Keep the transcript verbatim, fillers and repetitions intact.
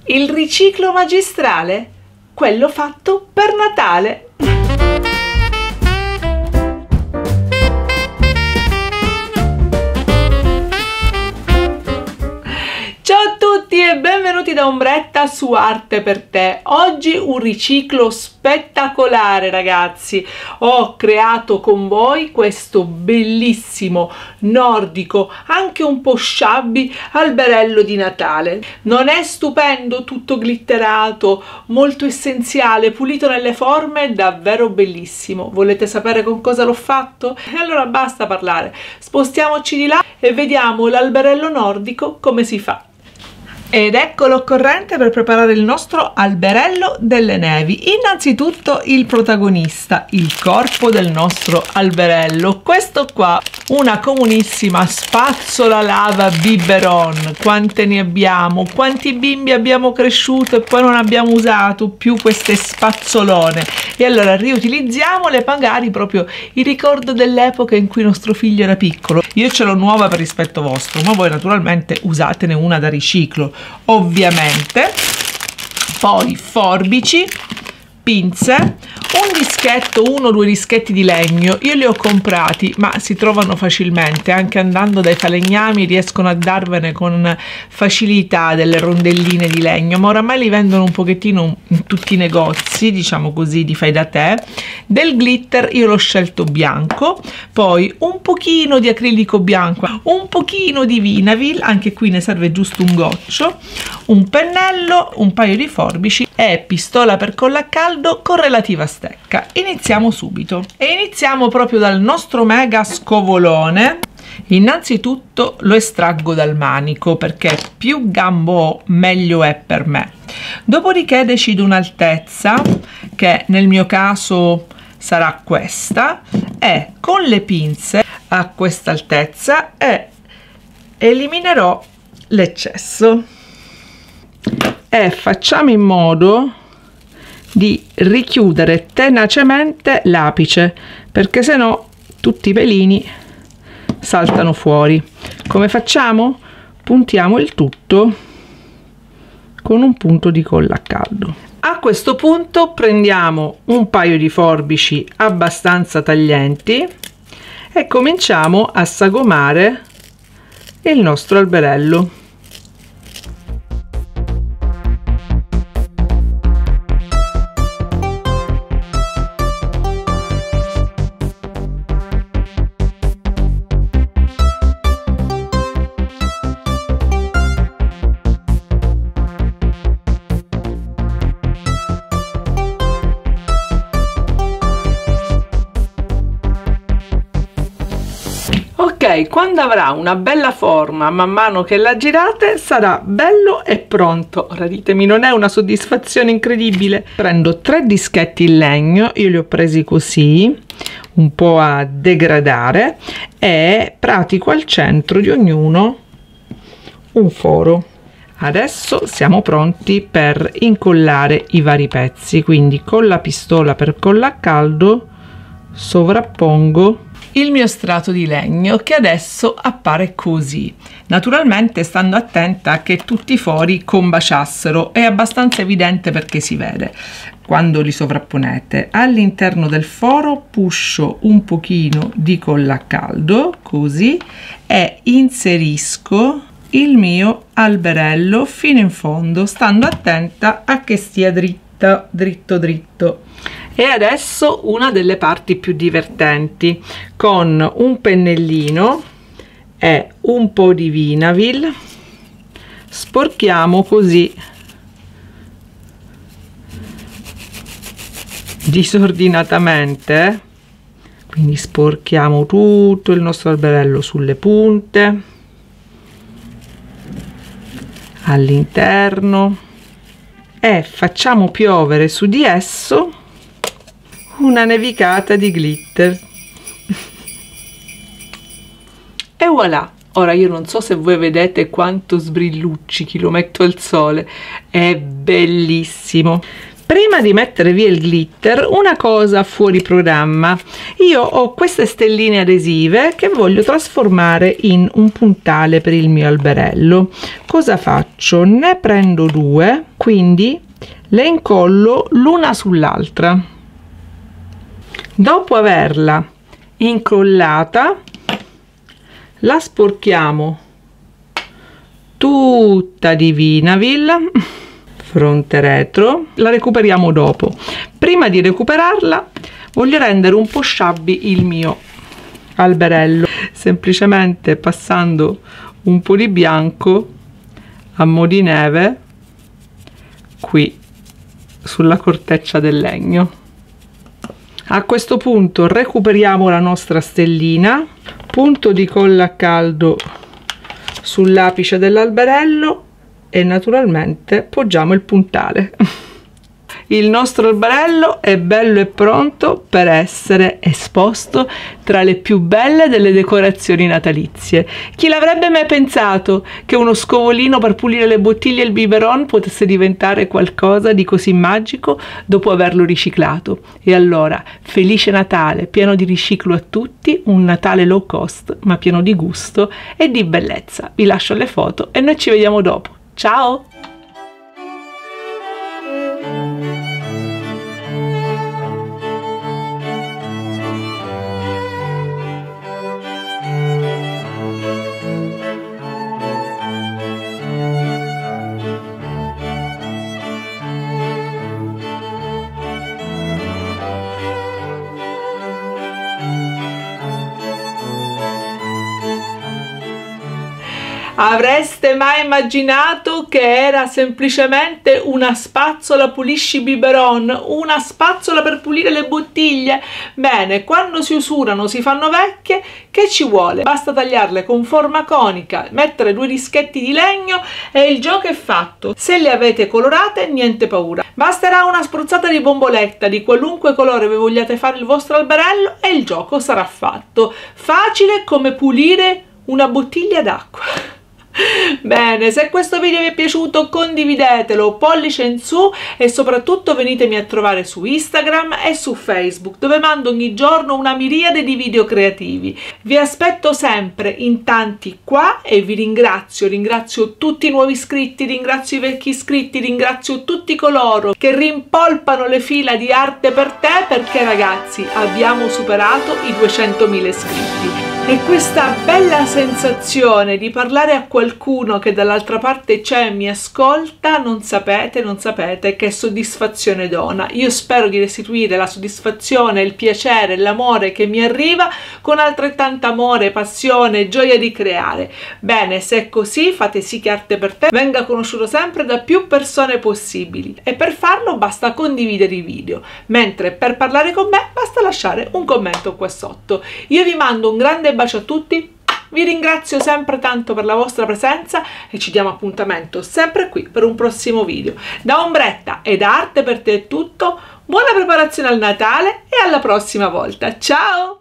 Il riciclo magistrale, quello fatto per Natale. Ciao a tutti e benvenuti da Ombretta su Arte per Te. Oggi un riciclo spettacolare, ragazzi. Ho creato con voi questo bellissimo nordico, anche un po' shabby, alberello di Natale. Non è stupendo? Tutto glitterato, molto essenziale, pulito nelle forme, davvero bellissimo. Volete sapere con cosa l'ho fatto? E allora basta parlare, spostiamoci di là e vediamo l'alberello nordico come si fa. Ed ecco l'occorrente per preparare il nostro alberello delle nevi. Innanzitutto il protagonista, il corpo del nostro alberello. Questo qua, una comunissima spazzola lava biberon. Quante ne abbiamo? Quanti bimbi abbiamo cresciuto e poi non abbiamo usato più queste spazzolone? E allora riutilizziamole, magari proprio il ricordo dell'epoca in cui nostro figlio era piccolo. Io ce l'ho nuova per rispetto vostro, ma voi naturalmente usatene una da riciclo, ovviamente. Poi forbici, pinze, un dischetto, uno o due dischetti di legno. Io li ho comprati, ma si trovano facilmente, anche andando dai falegnami riescono a darvene con facilità delle rondelline di legno, ma oramai li vendono un pochettino in tutti i negozi, diciamo così, di fai da te. Del glitter io l'ho scelto bianco, poi un pochino di acrilico bianco, un pochino di Vinavil, anche qui ne serve giusto un goccio, un pennello, un paio di forbici e pistola per colla a caldo con relativa stecca. Iniziamo subito e iniziamo proprio dal nostro mega scovolone. Innanzitutto lo estraggo dal manico perché più gambo ho meglio è per me. Dopodiché decido un'altezza che nel mio caso sarà questa e con le pinze a questa altezza e eliminerò l'eccesso e facciamo in modo di richiudere tenacemente l'apice, perché se no tutti i pelini saltano fuori. Come facciamo? Puntiamo il tutto con un punto di colla a caldo. A questo punto prendiamo un paio di forbici abbastanza taglienti e cominciamo a sagomare il nostro alberello. Ok, quando avrà una bella forma man mano che la girate sarà bello e pronto. Ora ditemi, non è una soddisfazione incredibile? Prendo tre dischetti in legno, io li ho presi così, un po' a degradare, e pratico al centro di ognuno un foro. Adesso siamo pronti per incollare i vari pezzi, quindi con la pistola per colla a caldo sovrappongo il mio strato di legno, che adesso appare così. Naturalmente stando attenta che tutti i fori combaciassero, è abbastanza evidente perché si vede quando li sovrapponete. All'interno del foro puscio un pochino di colla a caldo così e inserisco il mio alberello fino in fondo, stando attenta a che stia dritto dritto dritto. E adesso una delle parti più divertenti, con un pennellino e un po' di Vinavil sporchiamo così disordinatamente, quindi sporchiamo tutto il nostro alberello sulle punte, all'interno, e facciamo piovere su di esso una nevicata di glitter. E voilà! Ora io non so se voi vedete quanto sbrillucci, chi lo metto al sole, è bellissimo. Prima di mettere via il glitter, una cosa fuori programma. Io ho queste stelline adesive che voglio trasformare in un puntale per il mio alberello. Cosa faccio? Ne prendo due, quindi le incollo l'una sull'altra. Dopo averla incollata, la sporchiamo tutta di Vinavil, fronte retro, la recuperiamo dopo. Prima di recuperarla voglio rendere un po' shabby il mio alberello, semplicemente passando un po' di bianco a mo' di neve qui sulla corteccia del legno. A questo punto recuperiamo la nostra stellina, punto di colla a caldo sull'apice dell'alberello e naturalmente poggiamo il puntale. Il nostro alberello è bello e pronto per essere esposto tra le più belle delle decorazioni natalizie. Chi l'avrebbe mai pensato che uno scovolino per pulire le bottiglie e il biberon potesse diventare qualcosa di così magico dopo averlo riciclato? E allora, felice Natale, pieno di riciclo a tutti, un Natale low cost ma pieno di gusto e di bellezza. Vi lascio le foto e noi ci vediamo dopo. Ciao! Avreste mai immaginato che era semplicemente una spazzola pulisci biberon, una spazzola per pulire le bottiglie? Bene, quando si usurano, si fanno vecchie, che ci vuole? Basta tagliarle con forma conica, mettere due dischetti di legno e il gioco è fatto. Se le avete colorate, niente paura. Basterà una spruzzata di bomboletta di qualunque colore vi vogliate fare il vostro alberello e il gioco sarà fatto. Facile come pulire una bottiglia d'acqua. Bene, se questo video vi è piaciuto condividetelo, pollice in su e soprattutto venitemi a trovare su Instagram e su Facebook dove mando ogni giorno una miriade di video creativi. Vi aspetto sempre in tanti qua e vi ringrazio, ringrazio tutti i nuovi iscritti, ringrazio i vecchi iscritti, ringrazio tutti coloro che rimpolpano le fila di Arte per Te perché ragazzi abbiamo superato i duecentomila iscritti. E questa bella sensazione di parlare a qualcuno che dall'altra parte c'è e mi ascolta, non sapete, non sapete che soddisfazione dona. Io spero di restituire la soddisfazione, il piacere, l'amore che mi arriva con altrettanto amore, passione e gioia di creare. Bene, se è così, fate sì che Arte per Te venga conosciuto sempre da più persone possibili. E per farlo basta condividere i video, mentre per parlare con me basta lasciare un commento qua sotto. Io vi mando un grande bacio a tutti, vi ringrazio sempre tanto per la vostra presenza e ci diamo appuntamento sempre qui per un prossimo video. Da Ombretta e da Arte per Te è tutto, buona preparazione al Natale e alla prossima volta, ciao!